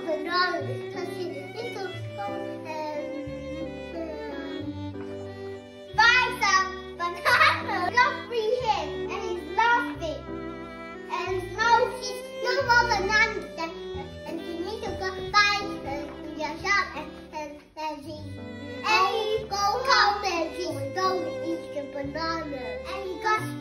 banana because he needs to go buy some banana. Got free him and he's laughing. And now he's no more banana and he needs to go buy the shop and he go home and he don't eat the banana and he got